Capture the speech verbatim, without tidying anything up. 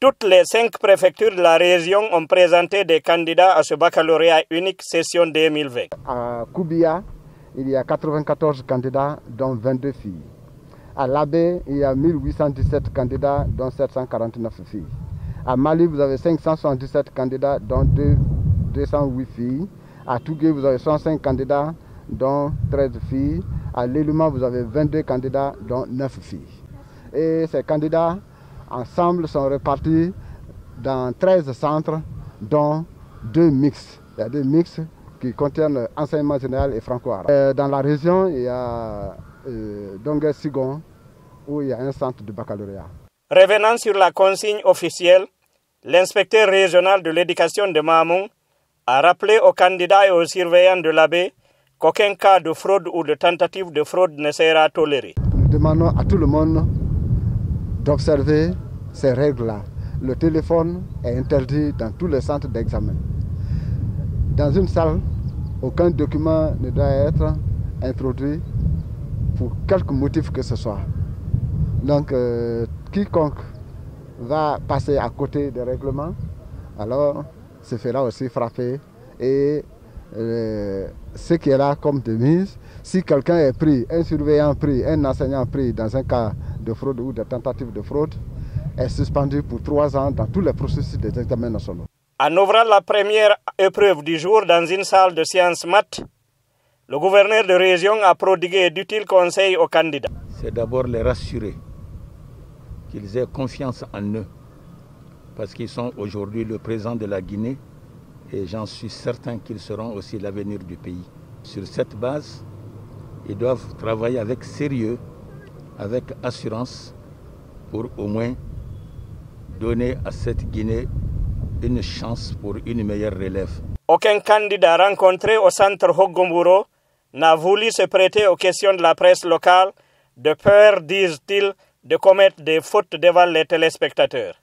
Toutes les cinq préfectures de la région ont présenté des candidats à ce baccalauréat unique session deux mille vingt. À Koubia, il y a quatre-vingt-quatorze candidats, dont vingt-deux filles. À Labé, il y a mille huit cent dix-sept candidats, dont sept cent quarante-neuf filles. À Mali, vous avez cinq cent soixante-dix-sept candidats, dont deux cent huit filles. À Tougué, vous avez soixante-cinq candidats, dont treize filles. À Léluma, vous avez vingt-deux candidats, dont neuf filles. Et ces candidats, ensemble, sont répartis dans treize centres, dont deux mixtes. Il y a deux mixtes qui contiennent enseignement général et franco-arabe. Dans la région, il y a euh, Dongué-Sigon, où il y a un centre de baccalauréat. Revenant sur la consigne officielle, l'inspecteur régional de l'éducation de Mahamoun a rappelé aux candidats et aux surveillants de l'Abbé qu'aucun cas de fraude ou de tentative de fraude ne sera toléré. Nous demandons à tout le monde d'observer ces règles-là. Le téléphone est interdit dans tous les centres d'examen. Dans une salle, aucun document ne doit être introduit pour quelque motif que ce soit. Donc, euh, quiconque va passer à côté des règlements, alors se fera aussi frapper. Et euh, ce qui est là comme devise, si quelqu'un est pris, un surveillant pris, un enseignant pris dans un cas de fraude ou de tentative de fraude, est suspendu pour trois ans dans tous les processus des examens nationaux. En ouvrant la première épreuve du jour dans une salle de sciences maths, le gouverneur de région a prodigué d'utiles conseils aux candidats. C'est d'abord les rassurer, qu'ils aient confiance en eux, parce qu'ils sont aujourd'hui le présent de la Guinée et j'en suis certain qu'ils seront aussi l'avenir du pays. Sur cette base, ils doivent travailler avec sérieux, avec assurance, pour au moins donner à cette Guinée une chance pour une meilleure relève. Aucun candidat rencontré au centre Hogomburo n'a voulu se prêter aux questions de la presse locale, de peur, disent-ils, de commettre des fautes devant les téléspectateurs.